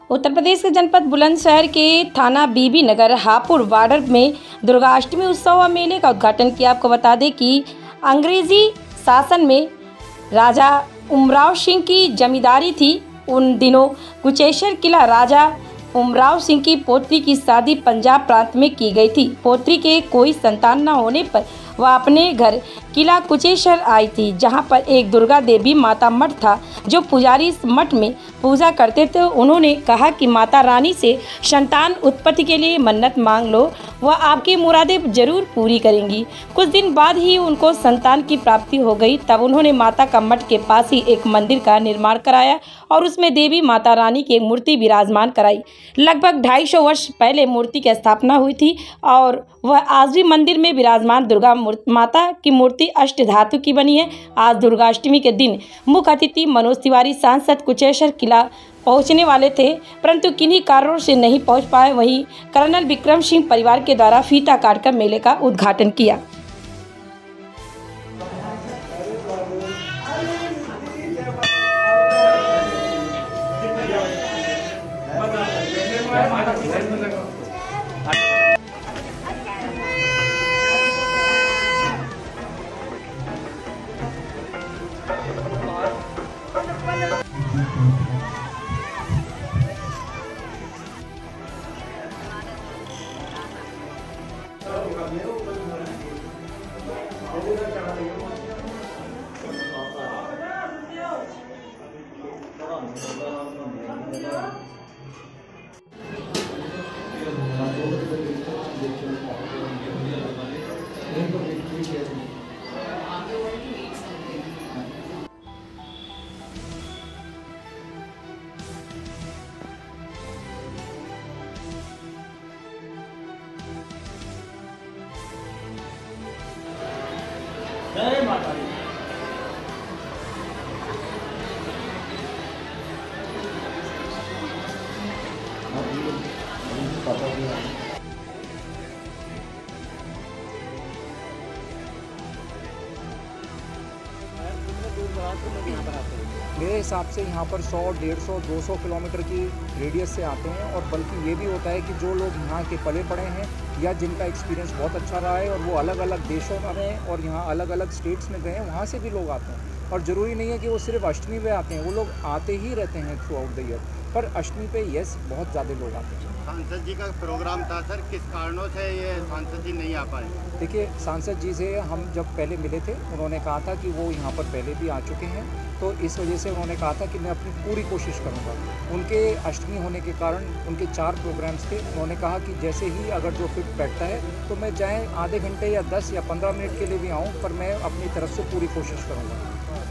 उत्तर प्रदेश के जनपद बुलंदशहर के थाना बीबी नगर हापुड़ वार्ड में दुर्गाष्टमी उत्सव व मेले का उद्घाटन किया। आपको बता दें कि अंग्रेजी शासन में राजा उमराव सिंह की जमींदारी थी। उन दिनों कुचेश्वर किला राजा उमराव सिंह की पोत्री की शादी पंजाब प्रांत में की गई थी। पोत्री के कोई संतान न होने पर वह अपने घर किला कुचेश्वर आई थी, जहां पर एक दुर्गा देवी माता मठ था। जो पुजारी इस मठ में पूजा करते थे, उन्होंने कहा कि माता रानी से संतान उत्पत्ति के लिए मन्नत मांग लो, वह आपकी मुरादें जरूर पूरी करेंगी। कुछ दिन बाद ही उनको संतान की प्राप्ति हो गई। तब उन्होंने माता का मठ के पास ही एक मंदिर का निर्माण कराया और उसमें देवी माता रानी की एक मूर्ति विराजमान कराई। लगभग 250 वर्ष पहले मूर्ति की स्थापना हुई थी और वह आज भी मंदिर में विराजमान दुर्गा माता की मूर्ति अष्ट धातु की बनी है। आज दुर्गाष्टमी के दिन मुख्य अतिथि मनोज तिवारी सांसद कुचेश्वर किला पहुंचने वाले थे, परंतु किन्हीं कारणों से नहीं पहुंच पाए। वहीं कर्नल विक्रम सिंह परिवार के द्वारा फीता काटकर मेले का उद्घाटन किया। जय माता दी। मेरे हिसाब से यहाँ पर 100, 150, 200 किलोमीटर की रेडियस से आते हैं। और बल्कि ये भी होता है कि जो लोग यहाँ के पले पड़े हैं या जिनका एक्सपीरियंस बहुत अच्छा रहा है और वो अलग अलग देशों में गए और यहाँ अलग अलग स्टेट्स में गए हैं, वहाँ से भी लोग आते हैं। और ज़रूरी नहीं है कि वो सिर्फ अष्टमी पे आते हैं, वो लोग आते ही रहते हैं थ्रू आउट द ईयर, पर अष्टमी पे यस बहुत ज़्यादा लोग आते हैं। सांसद जी का प्रोग्राम था सर, किस कारणों से ये सांसद जी नहीं आ पाए? देखिए, सांसद जी से हम जब पहले मिले थे, उन्होंने कहा था कि वो यहाँ पर पहले भी आ चुके हैं, तो इस वजह से उन्होंने कहा था कि मैं अपनी पूरी कोशिश करूँगा। उनके अष्टमी होने के कारण उनके 4 प्रोग्राम्स थे। उन्होंने कहा कि जैसे ही अगर जो फिट बैठता है तो मैं चाहे आधे घंटे या 10 या 15 मिनट के लिए भी आऊँ, पर मैं अपनी तरफ से पूरी कोशिश करूँगा।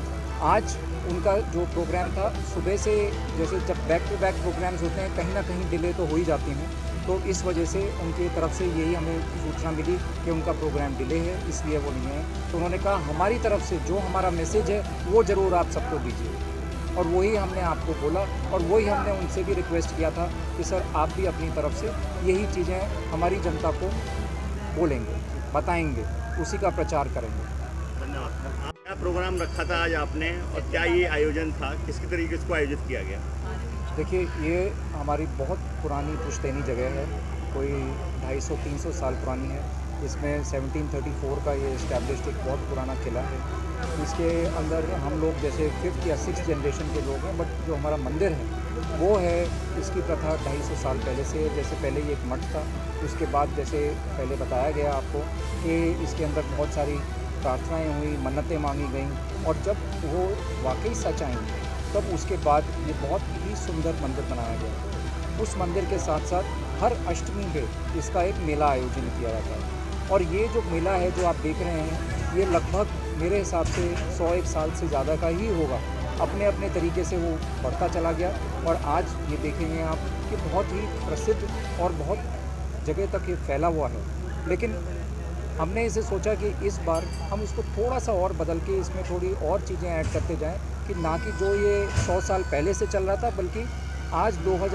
आज उनका जो प्रोग्राम था सुबह से, जैसे जब बैक टू बैक प्रोग्राम्स होते हैं, कहीं ना कहीं डिले तो हो ही जाती हैं, तो इस वजह से उनकी तरफ से यही हमें सूचना मिली कि उनका प्रोग्राम डिले है, इसलिए वो नहीं है। तो उन्होंने कहा हमारी तरफ से जो हमारा मैसेज है वो ज़रूर आप सबको दीजिए, और वही हमने आपको बोला और वही हमने उनसे भी रिक्वेस्ट किया था कि सर आप भी अपनी तरफ से यही चीज़ें हमारी जनता को बोलेंगे, बताएंगे, उसी का प्रचार करेंगे। धन्यवाद। क्या प्रोग्राम रखा था आज आपने और क्या ये आयोजन था, किस तरीके से इसको आयोजित किया गया? देखिए, ये हमारी बहुत पुरानी पुश्तैनी जगह है, कोई 250-300 साल पुरानी है। इसमें 1734 का ये इस्टेब्लिश्ड एक बहुत पुराना किला है। इसके अंदर हम लोग जैसे 5th या 6th जनरेशन के लोग हैं, बट जो हमारा मंदिर है वो है, इसकी प्रथा 250 साल पहले से। जैसे पहले ये एक मठ था, उसके बाद जैसे पहले बताया गया आपको कि इसके अंदर बहुत सारी प्रार्थनाएं हुई, मन्नतें मांगी गईं, और जब वो वाकई सच आई तब उसके बाद ये बहुत ही सुंदर मंदिर बनाया गया। उस मंदिर के साथ साथ हर अष्टमी पे इसका एक मेला आयोजन किया जाता है, और ये जो मेला है जो आप देख रहे हैं, ये लगभग मेरे हिसाब से 101 साल से ज़्यादा का ही होगा। अपने अपने तरीके से वो बढ़ता चला गया, और आज ये देखेंगे आप कि बहुत ही प्रसिद्ध और बहुत जगह तक ये फैला हुआ है। लेकिन हमने इसे सोचा कि इस बार हम इसको थोड़ा सा और बदल के इसमें थोड़ी और चीज़ें ऐड करते जाएं, कि ना कि जो ये 100 साल पहले से चल रहा था, बल्कि आज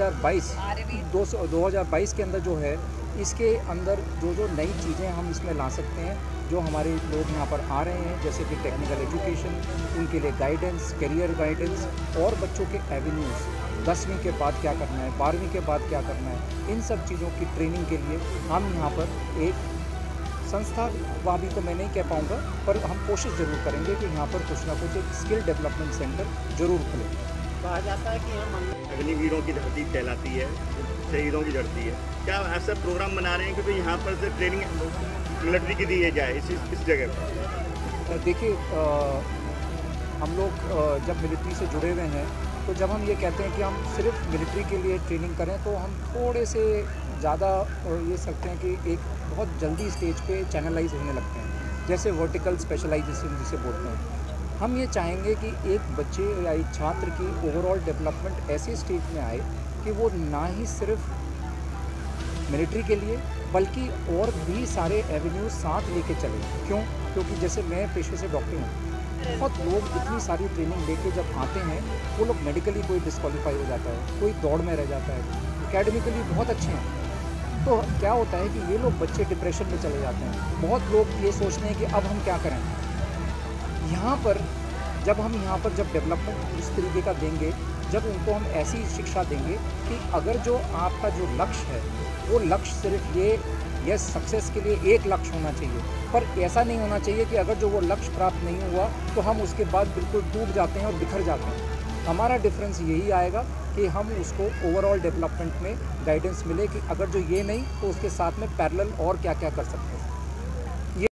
2022 के अंदर जो है, इसके अंदर जो नई चीज़ें हम इसमें ला सकते हैं, जो हमारे लोग यहाँ पर आ रहे हैं, जैसे कि टेक्निकल एजुकेशन, उनके लिए गाइडेंस, करियर गाइडेंस और बच्चों के एवेन्यूज़, 10वीं के बाद क्या करना है, 12वीं के बाद क्या करना है, इन सब चीज़ों की ट्रेनिंग के लिए हम यहाँ पर एक संस्था, वहाँ भी तो मैं नहीं कह पाऊँगा, पर हम कोशिश ज़रूर करेंगे कि यहाँ पर कुछ ना कुछ एक स्किल डेवलपमेंट सेंटर ज़रूर खुले। कहा जाता है कि हम अग्निवीरों की धरती कहलाती है, शहीदों की धरती है। क्या ऐसा प्रोग्राम बना रहे हैं क्योंकि यहाँ पर से ट्रेनिंग मिलिट्री की दी जाए इस जगह पर? देखिए, हम लोग जब मिलिट्री से जुड़े हुए हैं, तो जब हम ये कहते हैं कि हम सिर्फ मिलिट्री के लिए ट्रेनिंग करें, तो हम थोड़े से ज़्यादा ये सकते हैं कि एक बहुत जल्दी स्टेज पे चैनलाइज होने लगते हैं, जैसे वर्टिकल स्पेशलाइजेशन जिसे बोलते हैं। हम ये चाहेंगे कि एक बच्चे या एक छात्र की ओवरऑल डेवलपमेंट ऐसे स्टेज में आए कि वो ना ही सिर्फ मिलिट्री के लिए बल्कि और भी सारे एवेन्यूज साथ लेके चले। क्यों? क्योंकि जैसे मैं पेशे से डॉक्टर हूँ, बहुत लोग इतनी सारी ट्रेनिंग लेके जब आते हैं, वो लोग मेडिकली कोई डिस्क्वालीफाई हो जाता है, कोई दौड़ में रह जाता है, एकेडमिकली बहुत अच्छे हैं, तो क्या होता है कि ये लोग बच्चे डिप्रेशन में चले जाते हैं। बहुत लोग ये सोचते हैं कि अब हम क्या करें। यहाँ पर जब डेवलपमेंट इस तरीके का देंगे, जब उनको हम ऐसी शिक्षा देंगे कि अगर जो आपका जो लक्ष्य है, वो लक्ष्य सिर्फ ये सक्सेस के लिए एक लक्ष्य होना चाहिए, पर ऐसा नहीं होना चाहिए कि अगर जो वो लक्ष्य प्राप्त नहीं हुआ तो हम उसके बाद बिल्कुल टूट जाते हैं और बिखर जाते हैं। हमारा डिफरेंस यही आएगा कि हम उसको ओवरऑल डेवलपमेंट में गाइडेंस मिले कि अगर जो ये नहीं तो उसके साथ में पैरेलल और क्या क्या कर सकते हैं।